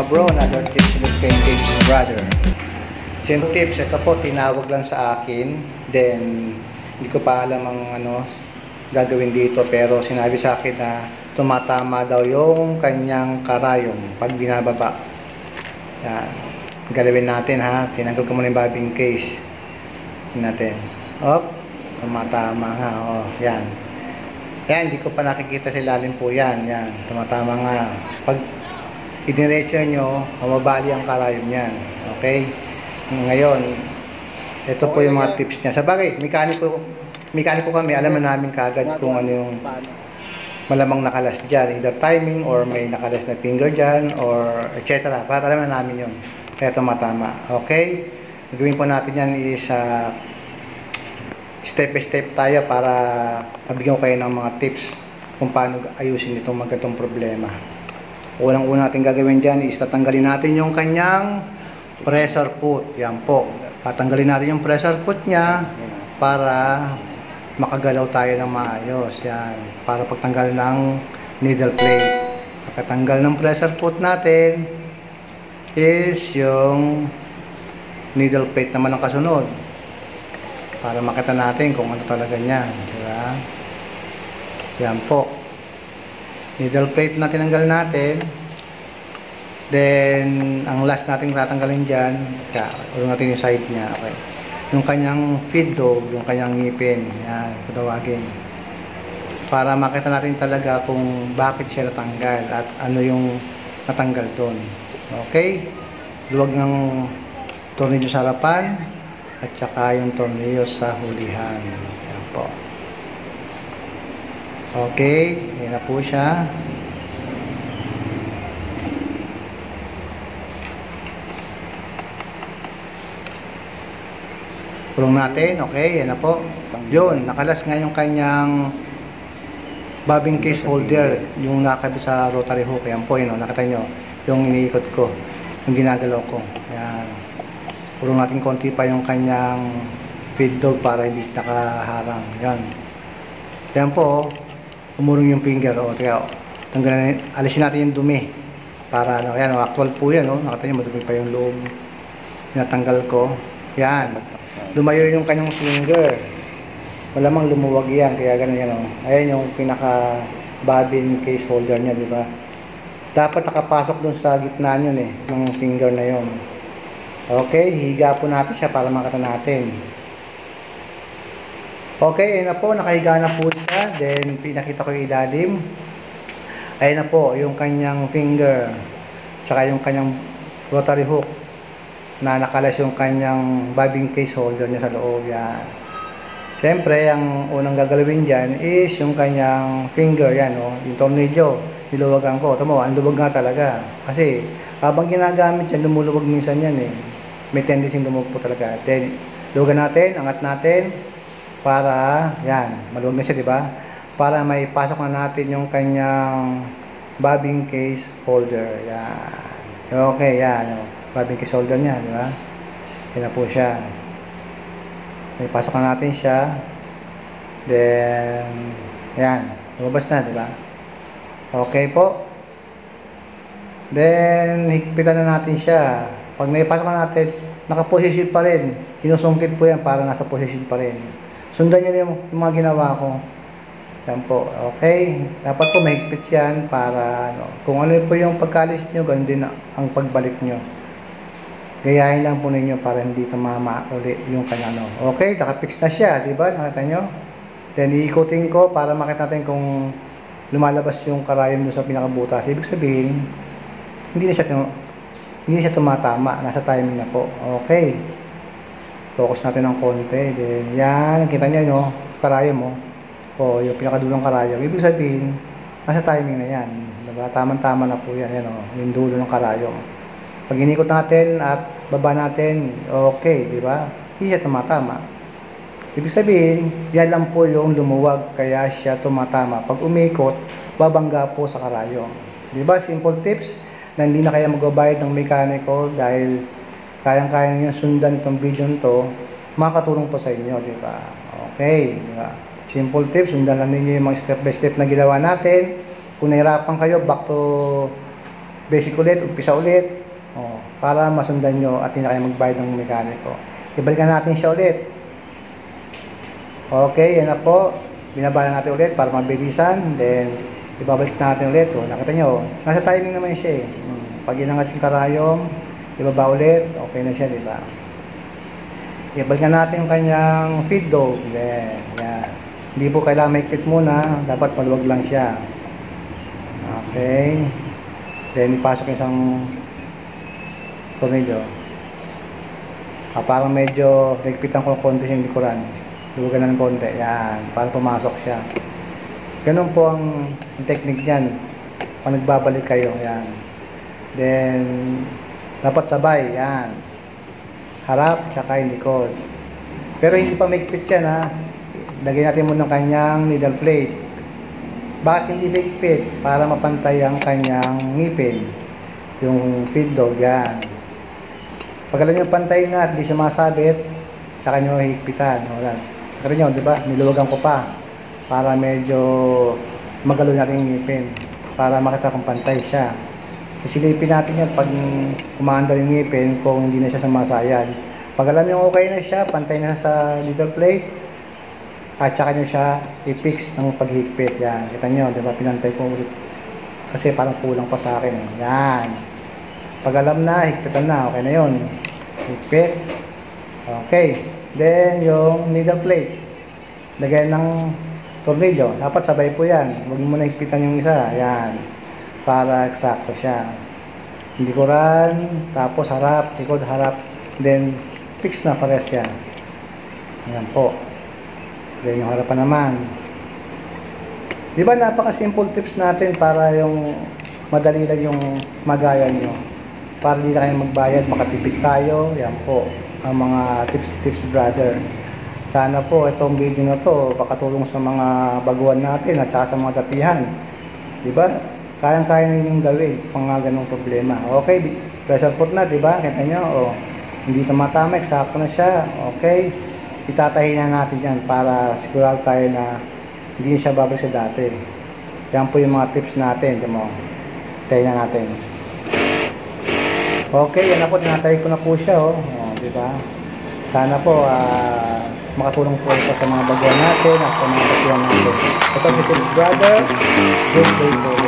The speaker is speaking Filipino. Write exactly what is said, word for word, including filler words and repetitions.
bro, another tips with Engage Brother. Same tips, ito po tinawag lang sa akin, then hindi ko pa alam ang ano gagawin dito, pero sinabi sa akin na tumatama daw yung kanyang karayom pag binababa. Yan, galawin natin ha, tinanggal ko muna yung bobbin case natin. Op, tumatama nga, oh, yan. Yan, hindi ko pa nakikita sa ilalim po yan, yan, tumatama nga. Pag idiretso nyo, mababali ang karayom yan. Okay? Ngayon, ito po yung mga tips niya. Sa bagay, mekaniko, mekaniko kami, alam na namin kagad kung ano yung malamang nakalas dyan. Either timing or may nakalas na finger dyan or et cetera. Para alam na namin yun. Kaya tumatama. Okay? Gawin po natin yan is uh, step by step tayo para mabigyan ko kayo ng mga tips kung paano ayusin itong magandang problema. Unang-una natin gagawin dyan is tatanggalin natin yung kanyang pressure foot. Yan po. Tatanggalin natin yung pressure foot niya para makagalaw tayo ng maayos. Yan. Para pagtanggal ng needle plate. Pagkatanggal ng pressure foot natin is yung needle plate naman ang kasunod. Para makita natin kung ano talaga niyan. Diba? Yan po. Needle plate na tinanggal natin. Then, ang last natin tatanggalin dyan, kaya, ulo natin yung side niya. Okay. Yung kanyang feed dog, yung kanyang ngipin. Yan, patawagin. Para makita natin talaga kung bakit siya natanggal at ano yung natanggal doon. Okay? Luwag ng tornilyo sa harapan at saka yung tornilyo sa hulihan. Yan po. Okay, yan na po siya. Kulong natin, okay, yan na po. Yun, nakalas nga yung kanyang bobbin case holder, yung nakabit sa rotary hook. Yan po, yun, nakita nyo, yung iniikot ko, yung ginagalaw ko. Yan. Kulong natin konti pa yung kanyang feed dog para hindi nakaharang. Yan. Yan po, umurong yung finger. O, kaya, tanggalin, alisin natin yung dumi. Para, ano, yan, actual po yan, o. Nakita nyo, madumi pa yung loob. Natanggal ko. Yan. Lumayo yung kanyang finger. Malamang lumuwag yan, kaya ganun yan, o. Ayan yung pinaka bobbin case holder niya, di ba? Dapat nakapasok dun sa gitna yun, eh, ng finger na yun. Okay, higa po natin siya para makita natin. Okay, ayun na po, nakahiga na po siya. Then, pinakita ko yung ilalim. Ayun na po, yung kanyang finger. Tsaka yung kanyang rotary hook. Na nakalas yung kanyang bobbin case holder niya sa loob. Yan. Siyempre, ang unang gagalawin dyan is yung kanyang finger. Yan, oh, yung tornilyo. Niluwagan ko. Tama mo, ang luwag nga talaga. Kasi, habang ginagamit yan, lumuluwag minsan yan eh. May tendency lumuluwag po talaga. Then, luwagan natin, angat natin. Para, yan, maluwag na siya, di ba? Para may pasok na natin yung kanyang bobbin case holder. Yan. Okay, yan. Bobbin case holder niya, di ba? Yan na po siya. May pasok na natin siya. Then, yan. Lumabas na, di ba? Okay po. Then, higpitan na natin siya. Pag naipasok na natin, nakaposition pa rin. Sinusungkit po yan para nasa position pa rin. Sundan nyo yung, yung mga ginawa ko. Yan po. Okay? Dapat po mahigpit yan para ano, kung ano po yung pagkalis nyo, ganun din ang pagbalik nyo. Gayahin lang po ninyo para hindi tumama uli yung kanya ano. Okay? Nakapix na siya. Diba? Nakita nyo? Then, iikutin ko para makita natin kung lumalabas yung karayom doon sa pinakabutas. Ibig sabihin, hindi na siya, hindi na siya tumatama. Nasa timing na po. Okay? Focus natin ng konti. Then, yan. Nakita nyo, no? Karayom mo. O, yung pinakadulang karayom. Ibig sabihin, nasa timing na yan. Diba? Tama-tama na po yan. Yan, o. Yung dulo ng karayom. Pag inikot natin at baba natin, okay. Diba? Hindi siya tumatama. Ibig sabihin, yan lang po yung lumuwag. Kaya siya tumatama. Pag umikot, babangga po sa karayom. Diba? Simple tips na hindi na kaya magbabayad ng mekaniko dahil kayang-kaya niyo sundan itong video nito, makakatulong po sa inyo, di ba? Okay, di ba? Simple tips, sundan lang ninyo yung mga step by step na ginawa natin. Kung nahirapan kayo, back to basic ulit, umpisa ulit, oh, para masundan nyo at hindi na kayo magbayad ng mekaniko. Ibalikan natin siya ulit. Okay, yan na po. Binabala natin ulit para mabilisan. Then, ibabalik natin ulit. Oh, nakita nyo, nasa timing naman siya eh. Hmm. Pag inangat yung karayom, ibaba ulit, okay na siya, di ba? Ibalikan natin yung kanyang feed dog. Then, yan. Hindi po kailangan maikpit muna, dapat maluwag lang siya. Okay. Then, ipasok yung isang tornilyo. Ah, parang medyo nagpitan ko ng konti yung likuran. Luwagan na ng konti. Yan. Para pumasok siya. Ganun po ang, ang technique niyan. Pag nagbabalik kayo. Yan. Then, dapat sabay. Yan. Harap, tsaka yung likod. Pero hindi pa maigpit yan, ha. Lagyan natin muna ng kanyang needle plate. Bakit hindi maigpit? Para mapantay ang kanyang ngipin. Yung feed dog, yan. Pag alam nyo pantay na at di siya masabit, tsaka nyo higpitan. Wala. Kaya nyo, di ba? Niluwagan ko pa. Para medyo magalo natin yung ngipin. Para makita kung pantay siya. Isilipin natin yan pag umaandar yung ngipin kung hindi na siya sumasayad. Pag alam nyo okay na siya, pantay na sa needle plate, at saka nyo siya i-fix ng paghigpit. Yan. Kita nyo, di ba? Pinantay ko ulit. Kasi parang kulang pa sa akin. Eh. Yan. Pag alam na, higpitan na. Okay na yun. Higpit. Okay. Then, yung needle plate. Lagyan ng tornilyo. Dapat sabay po yan. Huwag mo na higpitan yung isa. Yan. Para eksakto siya. Likuran, tapos harap, likod, harap. Then, fix na pares yan. Yan po. Then, yung harapan naman. Di ba napaka-simple tips natin para yung madali lang yung magayan nyo. Para hindi na kayo magbayad, makatipid tayo. Yan po, ang mga tips-tips brother. Sana po itong video na to makatulong sa mga baguhan natin at saka sa mga datihan. Di ba? Kayang-kaya na yung gawin pang mga ganong problema. Okay, pressure pot na, di ba? Kita nyo, oh, hindi tumatama, eksakto na siya. Okay, itatahin na natin yan para sigurado tayo na hindi siya babalik sa dati. Yan po yung mga tips natin. Di mo, itayin na natin. Okay, yan na po, tinatayin ko na po siya, oh, oh di ba? Sana po, ah, uh, makatulong po ito sa mga baguhan natin at sa mga datihan natin. Ito si Tips Brother, good day po.